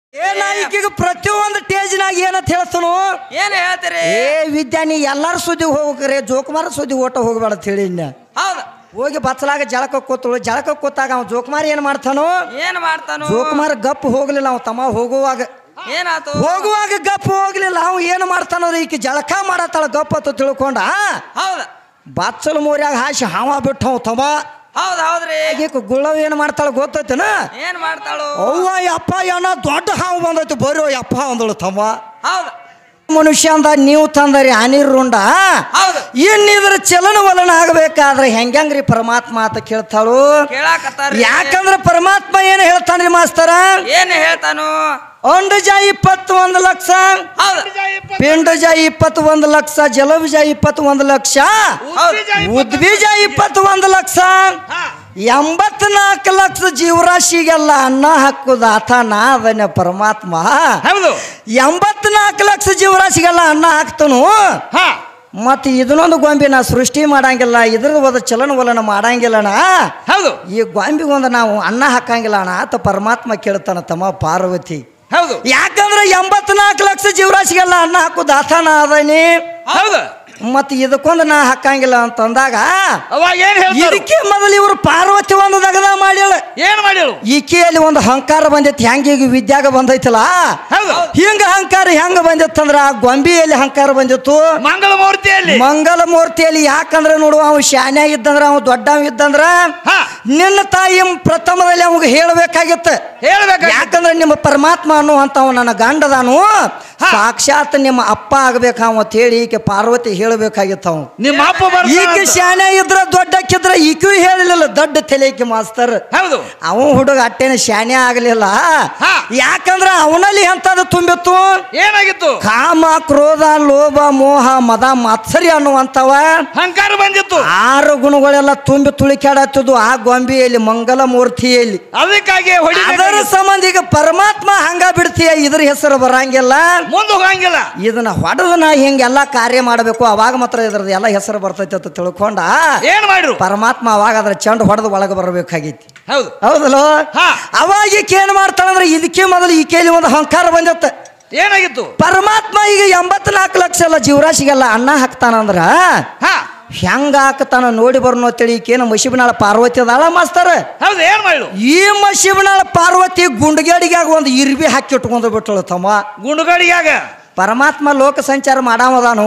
ಏನಾಯ್ಕೀಗ ಪ್ರತಿಯೊಂದು ಟೇಜ್ನಾಗ ಏನಂತ ಹೇಳ್ತಾನು ಏನ್ ಹೇಳ್ತೀರಿ ವಿದ್ಯಾ ನೀ ಎಲ್ಲಾರ ಸುದ್ದಿಗೆ ಹೋಗ್ರಿ ಜೋಕುಮಾರ ಸುದ್ದಿ ಓಟ ಹೋಗ್ಬೇಡ ಅಂತ ಹೇಳಿ ಇನ್ನ ಹೌದು ಹೋಗಿ ಬಚ್ಚಲಾಗ ಜಳಕ ಕೂತಳು ಜಳಕ ಕೂತಾಗ ಅವ ಜೋಕುಮಾರ ಏನ್ ಮಾಡ್ತಾನು ಜೋಕುಮಾರ ಗಪ್ ಹೋಗ್ಲಿಲ್ಲ ಅವ ತಮ್ಮ ಹೋಗುವಾಗ ಏನಾತು ಹೋಗುವಾಗ ಗಪ್ ಹೋಗ್ಲಿಲ್ಲ ಅವ ಏನ್ ಮಾಡ್ತಾನಂದ್ರೆ ಈಕಿ ಜಳಕ ಮಾಡತ್ತಾಳ ಗಪ್ ಅಂತ ತಿಳ್ಕೊಂಡ ಹೌದ ಬಚ್ಚಲು ಮೋರ್ಯಾಗ ಹಾಸಿ ಹಾವ ಬಿಟ್ಟು ತಮ್ಮ ಹೌದ್ ಹೌದ್ರಿ ಗುಳ್ಳವ್ ಏನ್ ಮಾಡ್ತಾಳ ಗೊತ್ತೈತನ ಏನ್ ಮಾಡ್ತಾಳು ಅವ್ವ ಯಪ್ಪ ಏನ ದೊಡ್ಡ ಹಾವು ಬಂದೈತಿ ಬರೋ ಯಪ್ಪ ಅಂದಳು ತಮ್ಮ ಹೌದ ಮನುಷ್ಯ ಅಂದ ನೀವು ತಂದರಿ ಅನಿರುಂಡ ಇನ್ನಿದ್ರ ಚಲನವಲನ ಆಗಬೇಕಾದ್ರೆ ಹೆಂಗ್ರಿ ಪರಮಾತ್ಮ ಅಂತ ಕೇಳ್ತಾಳು ಯಾಕಂದ್ರೆ ಪರಮಾತ್ಮ ಏನ್ ಹೇಳ್ತಾನ್ರಿ ಮಾಸ್ತರ ಏನ್ ಹೇಳ್ತಾನು ಅಂಡಜ 21 ಲಕ್ಷ ಪಿಂಡಜ 21 ಲಕ್ಷ ಜಲಬೀಜ 21 ಲಕ್ಷ ಉದ್ಬೀಜ 21 ಲಕ್ಷ 84 ಲಕ್ಷ ಜೀವರಾಶಿಗೆಲ್ಲ ಅನ್ನ ಹಾಕುದ ಆತ ನಾ ಅದನ್ನ ಪರಮಾತ್ಮ 84 ಲಕ್ಷ ಜೀವರಾಶಿಗೆಲ್ಲ ಅನ್ನ ಹಾಕ್ತನು ಮತ್ತೆ ಇದನ್ನೊಂದು ಗೊಂಬಿ ನಾ ಸೃಷ್ಟಿ ಮಾಡಂಗಿಲ್ಲ ಇದ್ರದ್ದು ಒಂದು ಚಲನವಲನ ಮಾಡಂಗಿಲ್ಲಣ ಹೌದು ಈ ಗೊಂಬಿಗೊಂದು ನಾವು ಅನ್ನ ಹಾಕಂಗಿಲ್ಲ ಅಣ್ಣ ಆತ ಪರಮಾತ್ಮ ಕೇಳ್ತಾನ ತಮ್ಮ ಪಾರ್ವತಿ ಹೌದು ಯಾಕಂದ್ರೆ 84 ಲಕ್ಷ ಜೀವರಾಶಿಗೆಲ್ಲ ಅನ್ನ ಹಾಕುದ ಆತನ ಅದನಿ ಹೌದು ಮತ್ತೆ ಇದಕ್ಕೊಂದು ನಾ ಹಾಕಂಗಿಲ್ಲ ಅಂತಂದಾಗ ಇದಕ್ಕೆ ಮೊದಲು ಇವರು ಪಾರ್ವತಿ ಒಂದು ದಗದ ಮಾಡ್ಯಾಳ ಏನ್ ಮಾಡ್ಯಾಳು ಈಕೆಯಲ್ಲಿ ಒಂದು ಅಹಂಕಾರ ಬಂದೈತಿ ಹೆಂಗ ವಿದ್ಯಾಗ ಬಂದೈತಲ್ಲ ಹಿಂಗ ಅಹಂಕಾರ ಹೆಂಗ ಬಂದಿತ್ತಂದ್ರ ಆ ಗೊಂಬಿಯಲ್ಲಿ ಅಹಂಕಾರ ಬಂದಿತ್ತು ಮಂಗಲ ಮೂರ್ತಿಯಲ್ಲಿ ಯಾಕಂದ್ರೆ ನೋಡು ಅವ್ ಶಾನ್ಯ ಇದ್ದಂದ್ರ ಅವ್ ದೊಡ್ಡವ್ ಇದ್ದಂದ್ರ ನಿನ್ನ ತಾಯಿ ಪ್ರಥಮದಲ್ಲಿ ಅವಾಗ ಹೇಳ್ಬೇಕಾಗಿತ್ತು ಯಾಕಂದ್ರೆ ನಿಮ್ಮ ಪರಮಾತ್ಮ ಅನ್ನುವಂತವ್ ನನ್ನ ಗಂಡದಾನು ಸಾಕ್ಷಾತ್ ನಿಮ್ಮ ಅಪ್ಪ ಆಗ್ಬೇಕ ಅಂತ ಹೇಳಿ ಈಕೆ ಪಾರ್ವತಿ ಹೇಳಬೇಕಾಗಿತ್ತು ನಿಮ್ಮ ಅಪ್ಪ ಈಕೆ ಶಾನ್ಯ ಇದ್ರ ದೊಡ್ಡಕ್ಕಿದ್ರ ಈಕೆ ಹೇಳಿಲ್ಲ ದೊಡ್ಡ ತಲೆಕೆ ಮಾಸ್ತರ್ ಅವ ಹುಡುಗ ಅಟ್ಟೇನ ಶಾನ್ಯ ಆಗ್ಲಿಲ್ಲ ಯಾಕಂದ್ರ ಅವನಲ್ಲಿ ಎಂತದ ತುಂಬಿತ್ತು ಏನಾಗಿತ್ತು ಕಾಮ ಕ್ರೋಧ ಲೋಭ ಮೋಹ ಮದ ಮಾತ್ಸರ್ಯ ಅನ್ನುವಂತವ ಅಹಂಕಾರ ಬಂದಿತ್ತು 6 ಗುಣಗಳೆಲ್ಲ ತುಂಬಿ ತುಳಿಕಾಡತ್ತಿದ್ದು ಆ ಗೊಂಬಿಯಲ್ಲಿ ಮಂಗಲ ಮೂರ್ತಿಯಲ್ಲಿ ಅದಕ್ಕಾಗಿ ಅದರ ಸಂಬಂಧ ಈಗ ಪರಮಾತ್ಮ ಹಂಗ ಬಿಡ್ತೀಯ ಇದ್ರ ಹೆಸರು ಬರಂಗಿಲ್ಲ ಮುಂದೆ ಹೋಗಂಗಿಲ್ಲ ಇದನ್ನ ಹೊಡೆದನ ಹಿಂಗೆಲ್ಲಾ ಕಾರ್ಯ ಮಾಡಬೇಕು ಅವಾಗ ಮಾತ್ರ ಇದ್ರದ್ದು ಎಲ್ಲ ಹೆಸರು ಬರ್ತೈತಿ ಅಂತ ತಿಳ್ಕೊಂಡ ಏನ್ ಮಾಡ್ರು ಪರಮಾತ್ಮ ಅವಾಗ ಅದ್ರ ಚೆಂಡು ಹೊಡೆದು ಒಳಗೆ ಬರಬೇಕಾಗೈತಿ ಹೌದು ಹೌದಲ್ಲೋ ಅವಾಗ ಈಕೆ ಏನ್ ಮಾಡ್ತಾಳಂದ್ರೆ ಇದಕ್ಕೆ ಮೊದಲು ಈಕೆಯಲ್ಲಿ ಒಂದು ಅಹಂಕಾರ ಬಂದಿತ್ತ ಏನಾಗಿತ್ತು ಪರಮಾತ್ಮ ಈಗ 84 ಲಕ್ಷ ಎಲ್ಲ ಜೀವರಾಶಿಗೆಲ್ಲ ಅನ್ನ ಹಾಕ್ತಾನಂದ್ರ ಹೆಂಗ ಹಾಕ್ತಾನ ನೋಡಿ ಬರ್ನೋ ಅಂತೇಳಿ ಈಕೇನು ಮಶಿಬನಾಳ ಪಾರ್ವತಿ ಅದಾಳ ಮಾಸ್ತರ ಹೌದು ಏನ್ ಮಾಡ್ಲು ಈ ಮಶಿಬನಾಳ ಪಾರ್ವತಿ ಗುಂಡಗೇಡಿಗಾಗ ಒಂದು ಇರ್ಬಿ ಹಾಕಿ ಇಟ್ಕೊಂಡು ಬಿಟ್ಟಳು ತಮ್ಮ ಗುಂಡುಗಾಡಿಯಾಗ ಪರಮಾತ್ಮ ಲೋಕ ಸಂಚಾರ ಮಾಡಾಮದಾನು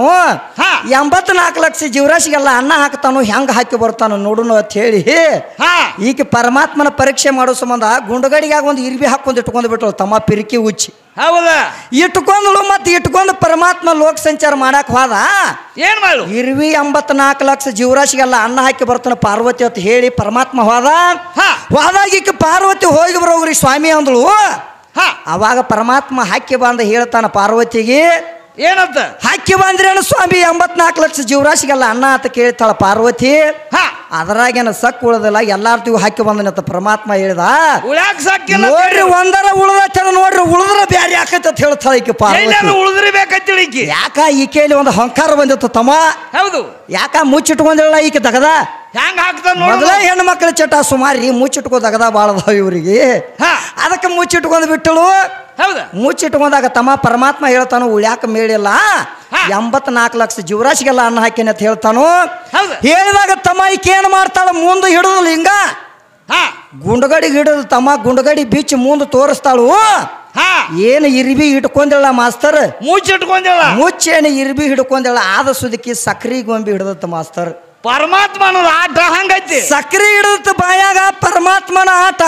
84 ಲಕ್ಷ ಜೀವರಾಶಿಗೆಲ್ಲ ಅನ್ನ ಹಾಕ್ತಾನು ಹೆಂಗ ಹಾಕಿ ಬರ್ತಾನು ನೋಡುನು ಅಂತ ಹೇಳಿ ಈಕೆ ಪರಮಾತ್ಮನ ಪರೀಕ್ಷೆ ಮಾಡೋ ಸಂಬಂಧ ಗುಂಡುಗಡಿಗಾಗ ಒಂದು ಇರ್ಬಿ ಹಾಕೊಂಡು ಇಟ್ಕೊಂಡು ಬಿಟ್ಟಳು ತಮ್ಮ ಪಿರಿಕಿ ಉಚ್ಚಿ ಹೌದಾ ಇಟ್ಕೊಂಡ್ಳು ಮತ್ತೆ ಇಟ್ಕೊಂಡು ಪರಮಾತ್ಮ ಲೋಕ ಸಂಚಾರ ಮಾಡಕ್ ಹೋದ ಏನ್ ಮಾಡು ಇರ್ವಿ 84 ಲಕ್ಷ ಜೀವರಾಶಿಗೆಲ್ಲ ಅನ್ನ ಹಾಕಿ ಬರ್ತಾನ ಪಾರ್ವತಿ ಅಂತ ಹೇಳಿ ಪರಮಾತ್ಮ ಹೋದಾಗ ಈಕೆ ಪಾರ್ವತಿ ಹೋಗಿ ಬರೋಗ್ರಿ ಸ್ವಾಮಿ ಅಂದಳು ಅವಾಗ ಪರಮಾತ್ಮ ಹಾಕಿ ಬಂದ ಹೇಳ್ತಾನ ಪಾರ್ವತಿಗೆ ಏನಂತ ಹಾಕಿ ಬಂದ್ರೇನು ಸ್ವಾಮಿ 84 ಲಕ್ಷ ಜೀವರಾಶಿಗೆಲ್ಲ ಅನ್ನ ಅಂತ ಕೇಳ್ತಾಳ ಪಾರ್ವತಿ ಅದರಾಗೇನ ಸಕ್ ಉಳದಿಲ್ಲ ಎಲ್ಲಾರ್ತಿಗೂ ಹಾಕಿ ಬಂದನಂತ ಪರಮಾತ್ಮ ಹೇಳಿದ ನೋಡ್ರಿ ಒಂದರ ಉಳ್ದ ನೋಡ್ರಿ ಉಳಿದ್ರ ಬ್ಯಾರಿ ಆಕೈತಿ ಅಂತ ಹೇಳ್ತಾಳ ಈಕೆ ಪಾರ್ವತಿ ಉಳಿದ್ರಬೇಕಂತೇಳಿ ಯಾಕ ಈಕೆಯಲ್ಲಿ ಒಂದು ಅಹಂಕಾರ ಬಂದಿತ್ತು ತಮ್ಮ ಹೌದು ಯಾಕ ಮುಚ್ಚಿಟ್ಕೊಂಡಿಲ್ಲ ಈಕೆ ದಗದ ಹೆಂಗ ಹಾಕ್ತಾನ ಮೊದಲ ಹೆಣ್ಣು ಮಕ್ಕಳ ಚಟ ಸುಮಾರಿ ಮುಚ್ಚಿಟ್ಕೋ ದಗದ ಬಾಳದಾವ ಇವ್ರಿಗೆ ಅದಕ್ಕೆ ಮುಚ್ಚಿಟ್ಕೊಂಡು ಬಿಟ್ಟಳು ಮುಚ್ಚಿಟ್ಕೊಂಡಾಗ ತಮ್ಮ ಪರಮಾತ್ಮ ಹೇಳ್ತಾನು ಉಳ್ಯಾಕ ಮೇಳಿಲ್ಲ 84 ಲಕ್ಷ ಜೀವರಾಶಿಗೆಲ್ಲ ಅನ್ನ ಹಾಕಿನ ಅಂತ ಹೇಳ್ತಾನು ಹೇಳಿದಾಗ ತಮ್ಮ ಈಕೆ ಏನ್ ಮಾಡ್ತಾಳ ಮುಂದೆ ಹಿಡಿದು ಹಿಂಗ ಗುಂಡಗಡಿಗೆ ಹಿಡಿದು ತಮ್ಮ ಗುಂಡಗಡಿ ಬೀಚ್ ಮುಂದೆ ತೋರಿಸ್ತಾಳು ಏನು ಇರ್ಬಿ ಇಟ್ಕೊಂಡಿಲ್ಲ ಮಾಸ್ತರ್ ಮುಚ್ಚಿಟ್ಕೊಂಡಿಲ್ಲ ಮುಚ್ಚೇನು ಇರ್ಬಿ ಹಿಡ್ಕೊಂಡಿಲ್ಲ ಆದ ಸುದಕ್ಕಿ ಸಕ್ರಿ ಗೊಂಬಿ ಹಿಡಿದತ್ತ ಮಾಸ್ತರ್ ಪರಮಾತ್ಮನ ಆಟ ಹಂಗೈತಿ ಸಕ್ರಿ ಹಿಡಿದತ್ತ ಬಾಯಾಗ ಪರಮಾತ್ಮನ ಆಟ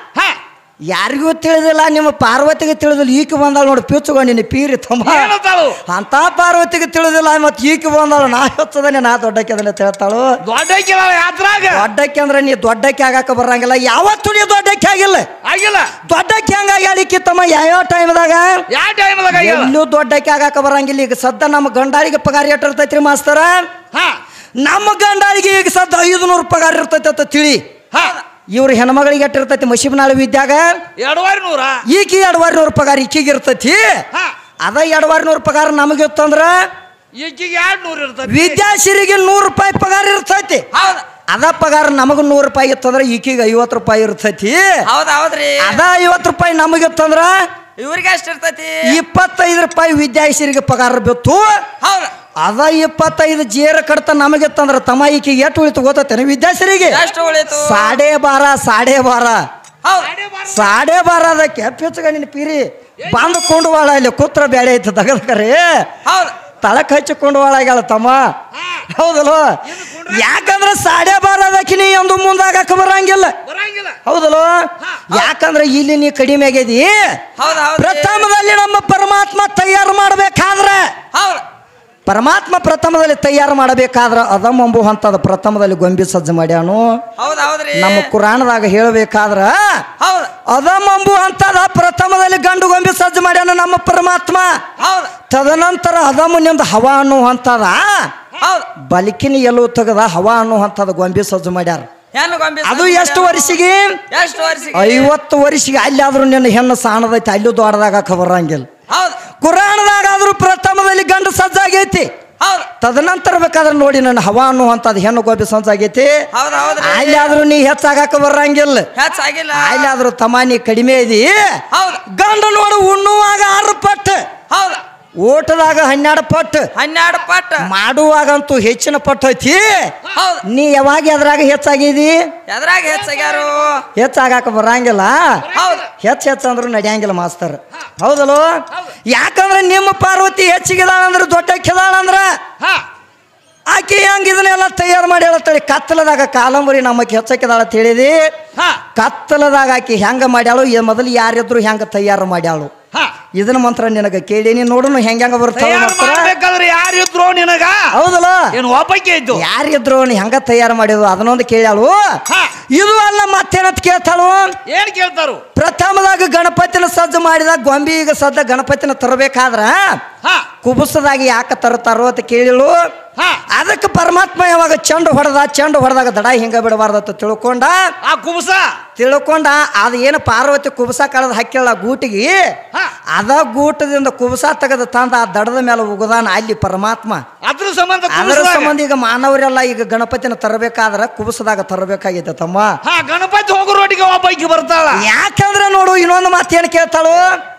ಯಾರಿಗೂ ತಿಳಿದಿಲ್ಲ ನಿಮ್ಮ ಪಾರ್ವತಿಗೆ ತಿಳಿದಿಲ್ಲ ಈಕೆ ಬಂದಾಳ ನೋಡಿ ಪಿಚ್ಚುಗ ನಿನ್ನ ಪೀರಿ ತಮ್ಮ ಅಂತ ಪಾರ್ವತಿಗೆ ತಿಳಿದಿಲ್ಲ ಮತ್ತೆ ಈಕೆ ಬಂದಾಳು ನಾ ಹೊತ್ತದನೆ ನಾ ದೊಡ್ಡಕ್ಕೆ ಅದನ್ನ ಹೇಳ್ತಾಳು ದೊಡ್ಡಕ್ಕೆ ಅಂದ್ರೆ ನೀ ದೊಡ್ಡಕ್ಕೆ ಆಗಾಕ ಬರಂಗಿಲ್ಲ ಯಾವತ್ತು ನೀ ದೊಡ್ಡಕ್ಕೆ ಆಗಿಲ್ಲ ದೊಡ್ಡಕ್ಕೆ ಹೆಂಗಾಗಿ ಹೇಳಿಕೆ ತಮ್ಮ ಯಾವ ಟೈಮ್ದಾಗ ಎಲ್ಲೂ ದೊಡ್ಡಕ್ಕೆ ಆಗಾಕ ಬರಂಗಿಲ್ಲ ಈಗ ಸದ್ದ ನಮ್ಮ ಗಂಡಾಳಿಗೆ ಪಗಾರ ಎಷ್ಟು ಇರ್ತೈತ್ರಿ ಮಾಸ್ತರ ನಮ್ಮ ಗಂಡಾಳಿಗೆ ಈಗ ಸದ್ದ 500 ಪಗಾರ ಇರ್ತೈತಿ ಅಂತ ತಿಳಿ ಇವ್ರ ಹೆಣ್ಮಗಳಿಗೆ ಎಟ್ಟಿರ್ತೈತಿ ಮಶಿಬನಾಳ ವಿದ್ಯಾಗ 2500 ಈಕಿ 2500 ಪಗಾರ ಈಕಿಗೆ ಇರ್ತೈತಿ ಅದ 2500 ಪಗಾರ ನಮಗಿತ್ತಂದ್ರ ಈಕಿಗೆ 200 ಇರ್ತೈತಿ ವಿದ್ಯಾಶ್ರೀಗೆ 100 ರೂಪಾಯಿ ಪಗಾರ ಇರ್ತೈತಿ ಅದ ಪಗಾರ ನಮಗ 100 ರೂಪಾಯಿ ಇತ್ತಂದ್ರ ಈಕಿಗೆ 50 ರೂಪಾಯಿ ಇರ್ತೈತಿ ಹೌದೌದ್ರಿ ಅದ 50 ರೂಪಾಯಿ ನಮಗಿತ್ತಂದ್ರ ಇವ್ರಿಗೆ ಎಷ್ಟು ಇರ್ತೈತಿ 25 ರೂಪಾಯಿ ವಿದ್ಯಾಶ್ರೀಗೆ ಪಗಾರ ಬಿತ್ತು ಹೌದ ಅದ 25 ಜೇರ ಕಡ್ತ ನಮಗಿತ್ತಂದ್ರ ತಮ್ಮ ಈಕಿಗೆ ಎಷ್ಟು ಉಳಿತು ಗೊತ್ತೇನೆ ವಿದ್ಯಾಶ್ರೀಗೆ ಎಷ್ಟು ಉಳಿತು 12.5 12.5 ಅದಕ್ಕೆ ಪಿಚ್ಚಗ ನಿನ್ನ ಪೀರಿ ಬಂದ್ಕೊಂಡು ಬಾಳ ಇಲ್ಲಿ ಕೂತ್ರ ಬೇಳೆ ಐತೆ ತಗದ್ಕರಿ ಹೌದು ತಳಕ್ ಹಚ್ಚಿಕೊಂಡು ಒಳಗ್ಯಾಳ ತಮ್ಮ ಹೌದಲ್ವ ಯಾಕಂದ್ರೆ 12.5 ಅದಕ್ಕೆ ನೀ ಒಂದು ಮುಂದಾಗಕ್ಕೆ ಬರಂಗಿಲ್ಲ ಹೌದಲ್ವ ಯಾಕಂದ್ರೆ ಇಲ್ಲಿ ನೀ ಕಡಿಮೆ ಆಗಿದಿ ಪ್ರಥಮದಲ್ಲಿ ನಮ್ಮ ಪರಮಾತ್ಮ ತಯಾರು ಮಾಡಬೇಕಾದ್ರೆ ಪರಮಾತ್ಮ ಪ್ರಥಮದಲ್ಲಿ ತಯಾರು ಮಾಡಬೇಕಾದ್ರ ಅದಮಂಬು ಅಂತದ ಪ್ರಥಮದಲ್ಲಿ ಗೊಂಬಿ ಸಜ್ಜು ಮಾಡ್ಯಾನು ನಮ್ಮ ಕುರಾಣದಾಗ ಹೇಳಬೇಕಾದ್ರ ಅದಮಂಬು ಅಂತದ ಪ್ರಥಮದಲ್ಲಿ ಗಂಡು ಗೊಂಬಿ ಸಜ್ಜು ಮಾಡ್ಯಾನ ನಮ್ಮ ಪರಮಾತ್ಮ ತದನಂತರ ಅದಮನಿಂದ ಹವಾ ಅನ್ನೋ ಅಂತದ ಬಲಿಕಿನ ಎಲ್ಲೂ ತೆಗದ ಹವಾ ಅನ್ನೋ ಅಂತದ ಗೊಂಬಿ ಸಜ್ಜು ಮಾಡ್ಯಾರ ಅದು ಎಷ್ಟು ವರ್ಷಿಗೆ 50 ವರ್ಷಿಗೆ ಅಲ್ಲಿ ಆದ್ರೂ ನಿನ್ನ ಹೆಣ್ಣು ಸಾಣದೈತಿ ಅಲ್ಲಿ ದೊಡ್ಡದಾಗ ಬರಂಗಿಲ್ಲ ಕುರಾಣದಾಗ ಆದ್ರೂ ಪ್ರಥಮದಲ್ಲಿ ಗಂಡು ಸಜ್ಜಾಗೈತಿ ತದನಂತರ ಬೇಕಾದ್ರೆ ನೋಡಿ ನನ್ನ ಹವಾ ಅನ್ನುವಂಥದ್ದು ಹೆಣ್ಣು ಗೋಬಿ ಸಜ್ಜಾಗೈತಿ ಅಲ್ಲಿ ಆದ್ರೂ ನೀ ಹೆಚ್ಚಾಗಕ ಬರಂಗಿಲ್ಲ ಅಲ್ಲಿ ಆದ್ರೂ ತಮ್ಮ ನೀ ಕಡಿಮೆ ಇದಿ ಗಂಡು ನೋಡು ಉಣ್ಣುವಾಗ 6 ಪಟ್ಟು ಓಟದಾಗ 12 ಪಟ್ಟು ಮಾಡುವಾಗಂತೂ ಹೆಚ್ಚಿನ ಪಟ್ಟು ಐತಿ ನೀ ಯಾವಾಗ ಎದ್ರಾಗ ಹೆಚ್ಚಾಗಿದಿ ಹೆಚ್ಚಾಗಾಕ ಬರಂಗಿಲ್ಲ ಹೆಚ್ಚಂದ್ರು ನಡೆಯಂಗಿಲ್ಲ ಮಾಸ್ತರ್ ಹೌದಲ್ವ ಯಾಕಂದ್ರೆ ನಿಮ್ಮ ಪಾರ್ವತಿ ಹೆಚ್ಚಿಗಿದಾಳಂದ್ರ ದೊಡ್ಡಕ್ಕಿದಾಳಂದ್ರ ಆಕೆ ಹೆಂಗ ಇದನ್ನೆಲ್ಲ ತಯಾರು ಮಾಡಿ ಹೇಳತ್ತಳಿ ಕತ್ತಲದಾಗ ಕಾಲಂಬರಿ ನಮ್ಮಕ್ಕೆ ಹೆಚ್ಚಕ್ಕಿದಾಳ ತಿಳಿದಿ ಕತ್ತಲದಾಗ ಆಕಿ ಹೆಂಗ ಮಾಡ್ಯಾಳು ಮೊದಲು ಯಾರಿದ್ರು ಹೆಂಗ ತಯಾರು ಮಾಡ್ಯಾಳು ಇದನ್ನ ಮಂತ್ರ ನಿನಗ ಕೇಳೀನಿ ನೋಡುನು ಹೆಂಗ ಬರ್ತಾವ ಯಾರಿದ್ರು ನಿನಗ ಹೌದಲ್ಲ ಏನು ಒಬ್ಬಕ್ಕೆ ಇದ್ದು ಯಾರಿದ್ರು ಹೆಂಗ ತಯಾರು ಮಾಡಿದ್ರು ಅದನ್ನೊಂದು ಕೇಳ್ಯಾಳು ಇದು ಅಲ್ಲ ಮತ್ತೇನಂತ ಕೇಳ್ತಾಳು ಏನ್ ಕೇಳ್ತಾರು ಪ್ರಥಮದಾಗ ಗಣಪತಿನ ಸಜ್ಜು ಮಾಡಿದಾಗ ಗೊಂಬಿಗ ಸದ್ದ ಗಣಪತಿನ ತರಬೇಕಾದ್ರ ಕುಬುಸದಾಗಿ ಯಾಕೆ ತರ್ತಾರೋ ಅಂತ ಕೇಳಿಳು ಅದಕ್ಕೆ ಪರಮಾತ್ಮ ಯಾವಾಗ ಚೆಂಡು ಹೊಡೆದಾಗ ದಡ ಹಿಂಗ ಬಿಡಬಾರ್ದತ್ತ ತಿಳ್ಕೊಂಡ ಆ ಕುಬುಸ ತಿಳ್ಕೊಂಡ ಅದ ಏನು ಪಾರ್ವತಿ ಕುಬುಸ ಕಳೆದ ಹಾಕಿಳ ಗೂಟಿಗೆ ಅದ ಗೂಟದಿಂದ ಕುಬುಸ ತೆಗೆದ ತಂದ ಆ ದಡದ ಮೇಲೆ ಉಗದಾನ ಅಲ್ಲಿ ಪರಮಾತ್ಮ ಅದರ ಸಂಬಂಧ ಈಗ ಮಾನವರೆಲ್ಲ ಈಗ ಗಣಪತಿನ ತರಬೇಕಾದ್ರ ಕುಬುಸದಾಗ ತರಬೇಕಾಗೈತೆ ತಮ್ಮ ಗಣಪತಿ ಹೋಗೋ ರೋಟಿಗೆ ಒಬ್ಬಕ್ಕೆ ಬರ್ತಾಳ ಯಾಕಂದ್ರೆ ನೋಡು ಇನ್ನೊಂದು ಮಾತು ಏನ್ ಕೇಳ್ತಾಳು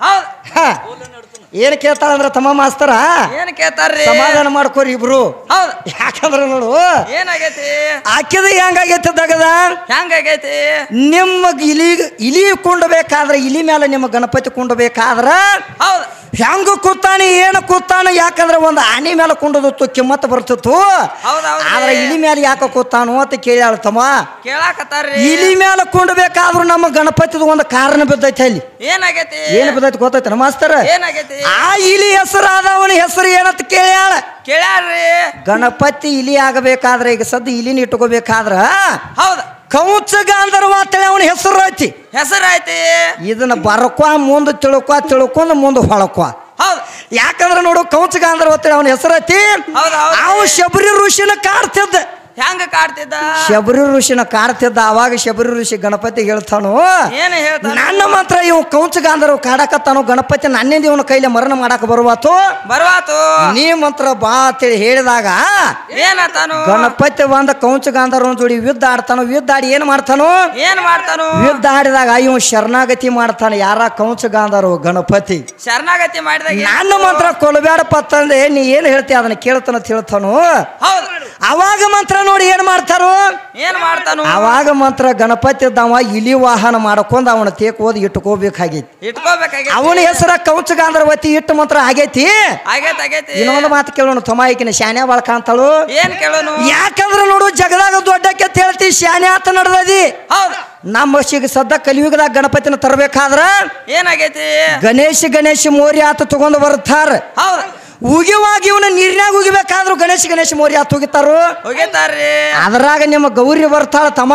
ಏನ್ ಕೇಳ್ತಾಳಂದ್ರ ತಮ್ಮ ಮಾಸ್ತರ ಏನ್ ಕೇಳ್ತಾರ್ರಿ ಸಮಾಧಾನ ಮಾಡ್ಕೋರಿ ಇಬ್ರು ಯಾಕಂದ್ರ ನೋಡು ಏನಾಗೈತಿ ಆಕಿದ ಹೆಂಗಾಗೈತೆ ದಗದ ಹೆಂಗಾಗೈತಿ ನಿಮ್ಮ ಇಲಿ ಕುಂಡಬೇಕಾದ್ರ ಇಲಿ ಮೇಲೆ ನಿಮ್ಮ ಗಣಪತಿ ಕುಂಡಬೇಕಾದ್ರ ಹೆಂಗ ಕೂತಾನೆ ಏನು ಕೂತಾನ ಯಾಕಂದ್ರೆ ಒಂದು ಆನೆ ಮೇಲೆ ಕುಂಡದಿತ್ತು ಕಿಮ್ಮತ್ ಬರ್ತಿತ್ತು ಆದ್ರೆ ಇಲಿ ಮೇಲೆ ಯಾಕ ಕೂತಾನು ಅಂತ ಕೇಳ್ಯಾಳ ತಮ್ಮ ಕೇಳಾಕತ್ತಾರ್ರಿ ಇಲಿ ಮೇಲೆ ಕುಂಡಬೇಕಾದ್ರು ನಮ್ಮ ಗಣಪತಿದ ಒಂದು ಕಾರಣ ಬಿದ್ದೈತಿ ಅಲ್ಲಿ ಏನಾಗೈತಿ ಏನ್ ಬಿದ್ದೈತಿ ಗೊತ್ತೈತೆ ಮಾಸ್ತರ ಏನಾಗೈತಿ ಆ ಇಲಿ ಹೆಸರಾದವನ ಹೆಸರು ಏನಂತ ಕೇಳ್ಯಾಳ್ರಿ ಗಣಪತಿ ಇಲಿ ಆಗಬೇಕಾದ್ರೆ ಈಗ ಸದ್ಯ ಇಲಿನ ಇಟ್ಕೋಬೇಕಾದ್ರ ಹೌದು ಕೌಚಗಾಂಧರ್ವ ಅಂತೇಳಿ ಅವನ ಹೆಸರೈತಿ ಇದನ್ನ ಬರ್ಕೋ ಮುಂದೆ ತಿಳ್ಕೊಂಡ್ ಮುಂದೆ ಹೊಳಕೋ ಯಾಕಂದ್ರೆ ನೋಡು ಕೌಚಗಾಂಧರ್ವ ಅಂತೇಳಿ ಅವನ ಹೆಸರೈತಿ ಅವ ಶಬರಿ ಋಷಿನ ಕಾಡ್ತಿದ್ದ ಹೆಂಗ ಕಾಡ್ತಿದ್ದ ಶಬರಿ ಋಷಿನ ಕಾಡ್ತಿದ್ದ ಅವಾಗ ಶಬರಿ ಋಷಿ ಗಣಪತಿ ಹೇಳ್ತಾನು ಏನ ಹೇಳ್ತಾನ ನನ್ನ ಮಾತ್ರ ಇವ್ ಕೌಚಗಾಂಧರ್ವ ಕಾಡಕತ್ತಾನು ಗಣಪತಿ ನನ್ನಿಂದ ಇವನ ಕೈಲಿ ಮರಣ ಮಾಡಾಕ ಬರುವಾತು ನೀ ಮಂತ್ರ ಬಾ ಅಂತೇಳಿ ಹೇಳಿದಾಗ ಏನಾತಾನು ಗಣಪತಿ ಬಂದ ಕೌಚಗಾಂಧರ್ವನ ಜೋಡಿ ಯುದ್ಧ ಆಡ್ತಾನು ಯುದ್ಧ ಆಡಿ ಏನ್ ಮಾಡ್ತಾನು ಯುದ್ಧ ಆಡಿದಾಗ ಇವ್ ಶರಣಾಗತಿ ಮಾಡ್ತಾನೆ ಯಾರ ಕೌಚಗಾಂಧರ್ವ ಗಣಪತಿ ಶರಣಾಗತಿ ಮಾಡಿದಾಗ ನನ್ನ ಮಂತ್ರ ಕೊಲಬೇಡಪ್ಪ ತಂದೆ ನೀ ಏನ್ ಹೇಳ್ತಿ ಅದನ್ನ ಕೇಳ್ತಾನ ಹೇಳ್ತಾನು ಅವಾಗ ಮಂತ್ರ ನೋಡಿ ಏನ್ ಮಾಡ್ತಾನು ಅವಾಗ ಮಂತ್ರ ಗಣಪತಿ ಇದ್ದವ ಇಲಿ ವಾಹನ ಮಾಡ್ಕೊಂಡ್ ಅವನ ತೇಕ್ ಓದಿ ಇಟ್ಕೋಬೇಕಾಗೈತಿ ಅವನ ಹೆಸರ ಕೌಚಗಾಂಧರ್ವತಿ ಇಟ್ಟು ಮಂತ್ರ ಆಗೈತಿ ಇನ್ನೊಂದು ಮಾತು ಕೇಳೋಣ ತೊಮಾಯಿಕಿನ ಶಾನ್ಯ ಬಳಕ ಅಂತಾಳು ಏನ್ ಕೇಳೋನು ಯಾಕಂದ್ರೆ ನೋಡು ಜಗದಾಗ ದೊಡ್ಡಕ್ಕೆ ಹೇಳ್ತಿ ಶಾನ್ಯ ಆತ ನಡೆದದಿ ನಮ್ಮ ಸದ್ದ ಕಲಿಯುಗದಾಗ ಗಣಪತಿನ ತರಬೇಕಾದ್ರ ಏನಾಗೈತಿ ಗಣೇಶ ಮೋರಿ ಆತ ತಗೊಂಡು ಬರ್ತಾರ ಉಗಿವಾಗಿ ಇವನ ನೀರಿನಾಗ ಉಗಿಬೇಕಾದ್ರು ಗಣೇಶ ಮೋರಿ ಆತ ಉಗಿತಾರು ಅದ್ರಾಗ ನಿಮ್ಮ ಗೌರಿ ಬರ್ತಾಳ ತಮ್ಮ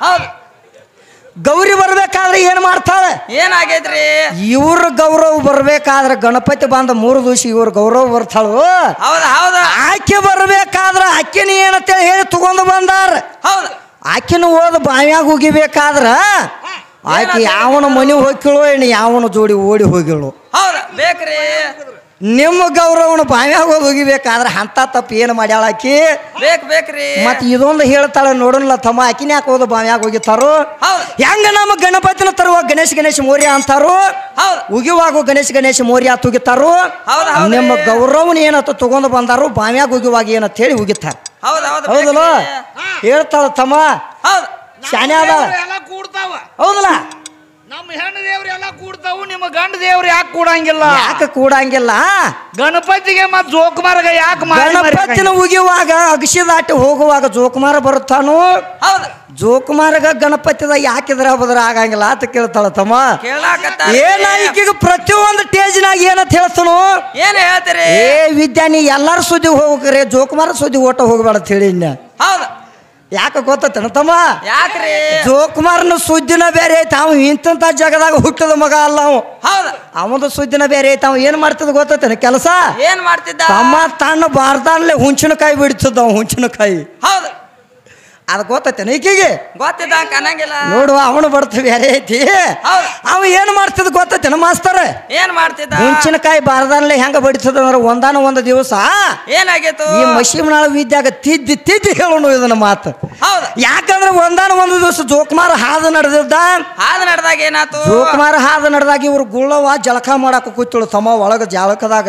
ಗೌರಿ ಬರ್ಬೇಕಾದ್ರೆ ಏನ್ ಮಾಡ್ತಾಳ ಏನಾಗೈತ್ರಿ ಇವ್ರ ಗೌರವ ಬರ್ಬೇಕಾದ್ರೆ ಗಣಪತಿ ಬಂದ 3 ದಿವಸ ಇವ್ರ ಗೌರವ ಬರ್ತಾಳು ಆಕೆ ಬರ್ಬೇಕಾದ್ರ ಆಕೆನ ಏನಂತೇಳಿ ಹೇಳಿ ತಗೊಂಡು ಬಂದಾರ ಆಕೆನ ಓದ್ ಬಾವ್ಯಾಗ ಉಗಿಬೇಕಾದ್ರ ಆಕೆ ಯಾವನ ಮನೆ ಹೋಗಿಳು ಏನು ಯಾವನ ಜೋಡಿ ಓಡಿ ಹೋಗಿಳು ಬೇಕ್ರಿ ನಿಮ್ಮ ಗೌರವನ ಬಾವ್ಯಾಗ ಹೋಗಿಬೇಕಾದ್ರೆ ಅಂತ ತಪ್ಪು ಏನು ಮಾಡ್ಯಾಳ ಆಕಿ ಬೇಕ್ರಿ ಮತ್ ಇದೊಂದು ಹೇಳ್ತಾಳ ನೋಡೋಣ ತಮ್ಮ ಆಕಿನ ಯಾಕೆ ಹೋದ ಬಾವ್ಯಾಗ ಹೋಗಿತಾರು ಹೆಂಗ ನಮ್ಮ ಗಣಪತಿನ ತರುವ ಗಣೇಶ್ ಮೋರ್ಯ ಅಂತಾರು ಉಗಿವಾಗ ಗಣೇಶ್ ಮೋರ್ಯ ತುಗಿತಾರು ನಿಮ್ಮ ಗೌರವನ ಏನತ್ತ ತಗೊಂಡು ಬಂದಾರು ಬಾವ್ಯಾಗ ಉಗಿವಾಗ ಏನಂತ ಹೇಳಿ ಉಗಿತಾರ ಹೌದಲ್ಲ ಹೇಳ್ತಾಳ ತಮ್ಮ ಶಾನೆ ಅದ ಹೌದಲ್ಲ ನಮ್ಮ ಹೆಣ್ಣು ದೇವ್ರು ಎಲ್ಲ ಕೂಡ್ತಾವು ನಿಮ್ಮ ಗಂಡ ದೇವ್ರು ಯಾಕೆ ಕೂಡಂಗಿಲ್ಲ ಯಾಕೆ ಕೂಡಂಗಿಲ್ಲ ಗಣಪತಿಗೆ ಮತ್ ಜೋಕುಮಾರ್ಗ ಯಾಕೆ ಗಣಪತಿನ ಉಗಿಯುವಾಗ ಅಗಸಿ ದಾಟಿ ಹೋಗುವಾಗ ಜೋಕುಮಾರ ಬರುತ್ತಾನು ಜೋಕುಮಾರ್ಗ ಗಣಪತಿದ ಯಾಕಿದ್ರ ಬದ್ರ ಆಗಂಗಿಲ್ಲ ಅಂತ ಕೇಳ್ತಾಳ ತಮ್ಮ ಏನ ಈಕಿಗೆ ಪ್ರತಿಯೊಂದು ಟೇಜ್ನಾಗ ಏನಂತ ಹೇಳ್ತಾನು ಏನ್ ಹೇಳ್ತೀರಿ ಏ ವಿದ್ಯಾ ನೀ ಎಲ್ಲಾರ ಸುದ್ದಿ ಹೋಗ್ರಿ ಜೋಕುಮಾರ ಸುದ್ದಿ ಓಟ ಹೋಗ್ಬೇಡ ಅಂತ ಹೇಳಿ ಹೌದು ಯಾಕೆ ಗೊತ್ತನ ತಮ್ಮ ಯಾಕ್ರಿ ಜೋಕುಮಾರನ ಸುದ್ದಿನ ಬೇರೆ ಐತ ಅವ ಇಂಥ ಜಾಗದಾಗ ಹುಟ್ಟದ ಮಗ ಅಲ್ಲ ಅವ ಅವನದು ಸುದ್ದಿನ ಬೇರೆ ಐತ ಅವ ಏನ್ ಮಾಡ್ತಿದ್ ಗೊತ್ತೇನ ಕೆಲಸ ಏನ್ ಮಾಡ್ತಿದ್ದ ತಮ್ಮ ತನ್ನ ಬಾರ್ದಾನ್ಲೆ ಹುಂಚಿನಕಾಯಿ ಬಿಡ್ತಿದ್ದ ಅವ ಹುಂಚಿನಕಾಯಿ ಹೌದು ಅದ್ ಗೊತ್ತೇನ ಈಕಿಗೆ ಗೊತ್ತಿದ್ದ ಕನ್ನಂಗಿಲ್ಲ ನೋಡುವ ಅವನು ಬರ್ತ ಬೇರೆ ಐತಿ ಅವ ಏನ್ ಮಾಡ್ತಿದ್ ಗೊತ್ತೇನ ಮಾಸ್ತರ್ ಏನ್ ಮಾಡ್ತಿದ್ದ ಹುಂಚಿನಕಾಯಿ ಬಾರ್ದಾನ್ಲೆ ಹೆಂಗ ಬಡಿತದ ಅಂದ್ರೆ ಒಂದು ದಿವಸ ಏನಾಗಿತ್ತು ಈ ಮಶೀಮನಾಳ ವಿದ್ಯಾಗ ತಿದ್ದಿ ಹೇಳೋಣ ಇದನ್ನ ಮಾತು ಹೌದು ಯಾಕಂದ್ರೆ ಒಂದು ದಿವಸ ಜೋಕುಮಾರ ಹಾದು ನಡೆದಾಗ ಏನಾತು ಜೋಕುಮಾರ ಹಾದು ನಡೆದಾಗ ಇವ್ರು ಗುಳ್ಳವ ಜಳಕ ಮಾಡಾಕ ಕೂತಿಳು ತಮ್ಮ ಒಳಗ ಜಳಕದಾಗ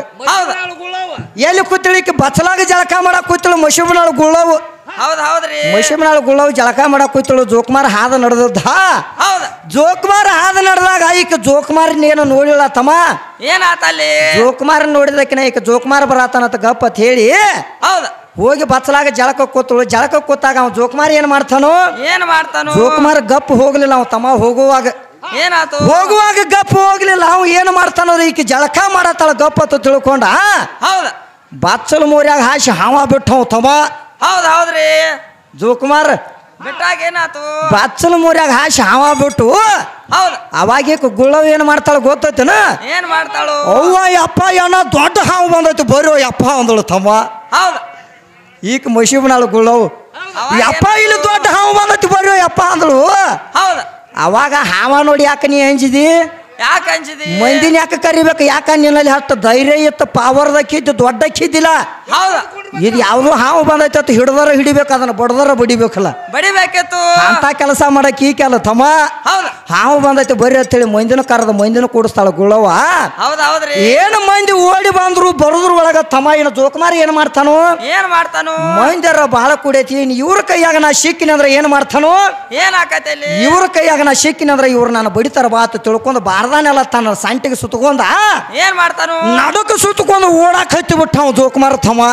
ಎಲ್ಲಿ ಕೂತಿಳಿಕೆ ಬಚ್ಚಲಾಗ ಜಳಕ ಮಾಡಾಕ ಕೂತಿಳು ಮಶೀಮನಾಳ ಗುಳ್ಳವು ಹೌದ್ರಿ ಮಶೀಮನಾಳ ಗುಳ್ಳವು ಜಳಕ ಮಾಡಾಕ ಕೂತಿಳು ಜೋಕುಮಾರ ಹಾದು ನಡೆದದ್ದ ಜೋಕುಮಾರ ಹಾದು ನಡೆದಾಗ ಈಕ ಜೋಕುಮಾರನ ಏನು ನೋಡಿಲ್ಲ ತಮ್ಮ ಏನಾತ ಅಲ್ಲಿ ಜೋಕುಮಾರ ನೋಡಿದಕ್ಕಿನ ಈಕ ಜೋಕುಮಾರ ಬರತಾನಂತ ಗಪ್ಪ ಅಂತ ಹೇಳಿ ಹೋಗಿ ಬಚ್ಚಲಾಗ ಜಳಕ ಕೂತಳು ಜಳಕ ಕೂತಾಗ ಅವ ಜೋಕುಮಾರ ಏನ್ ಮಾಡ್ತಾನೋ ಜೋಕುಮಾರ ಗಪ್ ಹೋಗ್ಲಿಲ್ಲ ಅವ ತಮ್ಮ ಹೋಗುವಾಗ ಏನಾತು ಹೋಗುವಾಗ ಗಪ್ ಹೋಗ್ಲಿಲ್ಲ ಅವ ಏನ್ ಮಾಡ್ತಾನೋ ಈಕಿ ಜಳಕ ಮಾಡತ್ತಾಳ ಗಪ್ ಅಂತ ತಿಳ್ಕೊಂಡ ಬಚ್ಚಲ ಮೋರ್ಯಾಗ ಹಾಸಿ ಹಾವ ಬಿಟ್ಟವ ತಮ್ಮ ಹೌದ್ರಿ ಜೋಕುಮಾರ ಬಿಟ್ಟಾಗ ಏನಾತು ಬಚ್ಚಲ ಮೋರ್ಯಾಗ ಹಾಸಿ ಹಾವ ಬಿಟ್ಟು ಅವಾಗ ಗುಳ್ಳವ್ ಏನ್ ಮಾಡ್ತಾಳ ಗೊತ್ತೈತೇನ ಏನ್ ಮಾಡ್ತಾಳು ಅವ್ವ ಯಪ್ಪ ಏನ ದೊಡ್ಡ ಹಾವು ಬಂದೈತಿ ಬರೋ ಯಪ್ಪ ಅಂದಳು ತಮ್ಮ ಈಗ ಮಶೀಬನಾಳು ಗುಳ್ಳವು ಯಪ್ಪ ಇಲ್ಲಿ ದೊಡ್ಡ ಹಾವು ಬಂದೈತಿ ಬರೋ ಯಪ್ಪ ಅಂದಳು ಅವಾಗ ಹಾವ ನೋಡಿ ಯಾಕ ನೀ ಅಂಜಿದಿ ಯಾಕೆ ಅಂಜಿದಿ ಮಂದಿನ ಯಾಕೆ ಕರಿಬೇಕು ಯಾಕ ನಿನ್ನಲ್ಲಿ ಅಷ್ಟು ಧೈರ್ಯ ಇತ್ತು ಪಾವರ್ದ ಕಿದ್ದು ದೊಡ್ಡ ಕಿದ್ದಿಲ್ಲ ಇದು ಯಾವ್ದು ಹಾವು ಬಂದೈತಿ ಹಿಡ್ದಾರ ಹಿಡಿಬೇಕು ಅದನ್ನ ಬಡದಾರ ಬಡಿಬೇಕಲ್ಲ ಬಡಿಬೇಕಿತ್ತು ಅಂತ ಕೆಲಸ ಮಾಡಕ್ ಈ ಕೆಲ ತಮ್ಮ ಹಾವು ಬಂದೈತಿ ಬರ್ರಿ ಅಂತೇಳಿ ಮಂದಿನ ಕರೆದ ಮಂದಿನ ಕೂಡಿಸ್ತಾಳ ಗುಳ್ಳವ ಏನು ಮಂದಿ ಓಡಿ ಬಂದ್ರು ಬರುದ್ರ ಒಳಗ ತಮ್ಮ ಏನು ಜೋಕುಮಾರ ಏನ್ ಮಾಡ್ತಾನೋ ಮಂದಿರ ಬಹಳ ಕುಡಿಯತಿ ಇವ್ರ ಕೈಯಾಗ ನಾ ಸಿಕ್ಕಿನಿ ಅಂದ್ರೆ ಏನ್ ಮಾಡ್ತಾನೋ ಇವ್ರ ಕೈಯಾಗ ನಾ ಸಿಕ್ಕಿನಿ ಅಂದ್ರೆ ಇವ್ರು ನಾನು ಬಡಿತಾರ ಬಾತ್ ತಿಳ್ಕೊಂಡು ಬಾರ್ದಾನೆಲ್ಲ ತನ್ನ ಸಂಟಿಗೆ ಸುತ್ತಕೊಂಡ ಏನ್ ಮಾಡ್ತಾನು ನಡುಕ ಸುತ್ತಕೊಂಡು ಓಡಾಕ್ ಹತ್ತಿ ಬಿಟ್ಟ ಅವ ಜೋಕುಮಾರ ತಮ್ಮ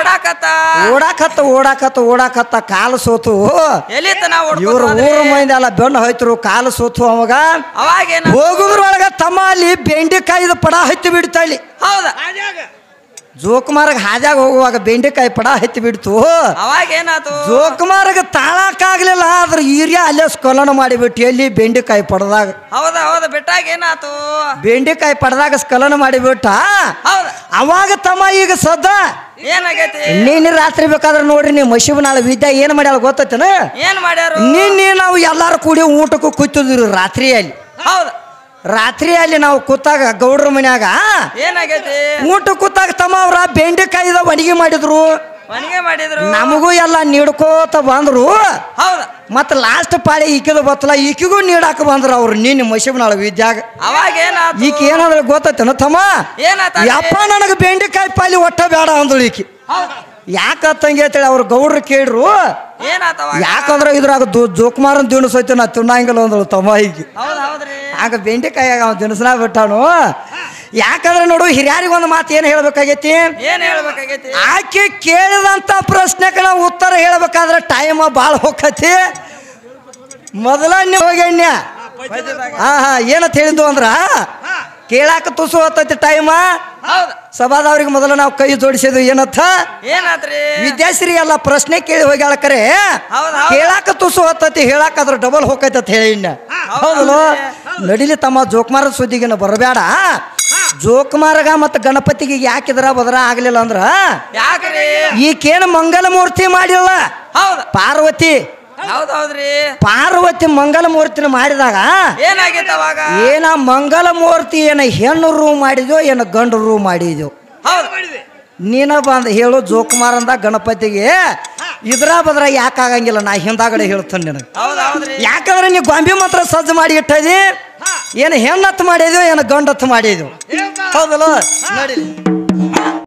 ಓಡಾಕತ್ತ ಕಾಲು ಸೋತು ಇವ್ರ ಊರ ಮಂದಿ ಎಲ್ಲ ಬೆನ್ನು ಹೋಯ್ತರು ಕಾಲು ಸೋತು ಅವಾಗ ಹೋಗುದ್ರೊಳಗ ತಮ್ಮ ಅಲ್ಲಿ ಬೆಂಡೆಕಾಯಿದ ಪಡ ಹತ್ತಿ ಬಿಡ್ತಾಳಿ ಜೋಕುಮಾರಗ ಹಾದ್ಯಾಗ ಹೋಗುವಾಗ ಬೆಂಡೆಕಾಯಿ ಪಡ ಹತ್ತಿ ಬಿಡ್ತು ಜೋಕುಮಾರಗ ತಾಳಕ್ಕಾಗ್ಲಿಲ್ಲ ಆದ್ರ ಈರ್ಯ ಅಲ್ಲೇ ಸ್ಕಲನ ಮಾಡಿಬಿಟ್ಟು ಎಲ್ಲಿ ಬೆಂಡೆಕಾಯಿ ಪಡದಾಗ ಬಿಟ್ಟಾಗ ಏನಾತು ಬೆಂಡೆಕಾಯಿ ಪಡದಾಗ ಸ್ಕಲನ ಮಾಡಿಬಿಟ್ಟ ಅವಾಗ ತಮ್ಮ ಈಗ ಸದ್ದ ಏನಾಗೈತಿ ನೀನ್ ರಾತ್ರಿ ಬೇಕಾದ್ರೆ ನೋಡ್ರಿ ನೀವು ಮಶೀಬನಾಳ ವಿದ್ಯಾ ಏನ್ ಮಾಡ್ಯಾಳ ಗೊತ್ತೈತೇನ ಏನ್ ಮಾಡ್ಯಾರ ನಿನ್ನೆ ನಾವು ಎಲ್ಲಾರು ಕೂಡಿ ಊಟಕ್ಕೂ ಕೂತಿದ್ರು ರಾತ್ರಿಯಲ್ಲಿ ರಾತ್ರಿಯಲ್ಲಿ ನಾವು ಕೂತಾಗ ಗೌಡ್ರ ಮನ್ಯಾಗ ಏನಾಗೈತಿ ಊಟ ಕೂತಾಗ ತಮ್ಮ ಅವ್ರ ಬೆಂಡೆಕಾಯಿದ ಅಡಿಗೆ ಮಾಡಿದ್ರು ನಮಗೂ ಎಲ್ಲ ನೀಡ್ಕೋತ ಬಂದ್ರು ಮತ್ತ ಲಾಸ್ಟ್ ಪಾಳಿ ಈಕಿದ ಬತ್ತಲ್ಲ ಈಕಿಗೂ ನೀಡಾಕ ಬಂದ್ರ ಅವ್ರು ನಿನ್ನ ಮಶೀಬನಾಳ ವಿದ್ಯಾಗ ಈಕ ಏನಾದ್ರೆ ಗೊತ್ತೈತೇನ ತಮ್ಮ ಯಪ್ಪ ನನಗ ಬೆಂಡೆಕಾಯಿ ಪಾಲಿ ಒಟ್ಟ ಬೇಡ ಅಂದಳು ಈಕಿ ಯಾಕತ್ತಂಗೆ ಅಂತೇಳಿ ಅವ್ರ ಗೌಡ್ರು ಕೇಳ್ರು ಯಾಕಂದ್ರ ಇದ್ರಾಗ ಜೋಕುಮಾರನ್ ದಿನಸೈತೆ ನಾ ತಿನ್ನಂಗಿಲ್ಲ ಅಂದಳು ತಮ್ಮ ಈಗ ಆಗ ಬೆಂಡೆಕಾಯಿಯಾಗ ಅವ ದಿನಸನ ಬಿಟ್ಟಾನು ಯಾಕಂದ್ರೆ ನೋಡು ಹಿರಿಯರಿಗೊಂದು ಮಾತು ಏನ್ ಹೇಳ್ಬೇಕಾಗೈತಿ ಆಕೆ ಕೇಳಿದಂತ ಪ್ರಶ್ನೆಗೆ ನಾವು ಉತ್ತರ ಹೇಳ್ಬೇಕಾದ್ರೆ ಟೈಮ್ ಭಾಳ ಹೋಗತಿ ಮೊದಲ ಹೋಗ್ಯಣ್ಯ ಏನಂತ ಹೇಳಿದ್ವು ಅಂದ್ರ ಕೇಳಾಕ ತುಸು ಹೊತ್ತೈತಿ ಟೈಮ ಸಭಾದವ್ರಿಗೆ ಮೊದಲು ನಾವು ಕೈ ಜೋಡಿಸಿದ್ವಿ ಏನತ್ತ ವಿದ್ಯಾಶ್ರೀ ಎಲ್ಲ ಪ್ರಶ್ನೆ ಕೇಳಿ ಹೋಗ್ಯಾಳ ಕರೆ ಕೇಳಾಕ ತುಸು ಹೊತ್ತೈತಿ ಹೇಳಾಕ ಅದ್ರ ಡಬಲ್ ಹೋಗೈತಿ ಅಂತ ಹೇಳಿ ಹೌದಲ್ಲ ನಡಿಲಿ ತಮ್ಮ ಜೋಕುಮಾರ ಸುದ್ದಿಗಿನ ಬರಬೇಡ ಜೋಕುಮಾರಗ ಮತ್ತ ಗಣಪತಿಗೆ ಯಾಕಿದ್ರ ಬದ್ರ ಆಗ್ಲಿಲ್ಲ ಅಂದ್ರ ಈಕೇನು ಮಂಗಲ ಮೂರ್ತಿ ಮಾಡಿಲ್ಲ ಪಾರ್ವತಿ ಪಾರ್ವತಿ ಮಂಗಲ ಮೂರ್ತಿನ ಮಾಡಿದಾಗ ಏನಾಗಿತ್ತು ಅವಾಗ ಏನ ಮಂಗಲ ಮೂರ್ತಿ ಏನ ಹೆಣ್ಣು ರೂ ಮಾಡಿದ್ಯೋ ಏನ ಗಂಡು ರೂ ಮಾಡಿದ್ಯೋ ಹೌದು ಮಾಡಿದೆ ನೀನ ಬಂದ ಹೇಳು ಜೋಕುಮಾರಂದ ಗಣಪತಿಗೆ ಇದ್ರ ಬದ್ರ ಯಾಕಾಗಂಗಿಲ್ಲ ನಾ ಹಿಂದಾಗಡೆ ಹೇಳ್ತೇನೆ ನಿನಗೆ ಹೌದು ಹೌದ್ರಿ ಯಾಕಂದ್ರೆ ನೀವು ಗೊಂಬೆ ಮಾತ್ರ ಸಜ್ಜು ಮಾಡಿ ಇಟ್ಟದಿ ಏನು ಹೆಣ್ಣತ್ತು ಮಾಡಿದ್ಯೋ ಏನು ಗಂಡತ್ತು ಮಾಡಿದ್ಯೋ ಹೇಳ್ತಾ ಹೌದಲ್ಲ ನಡೀಲಿ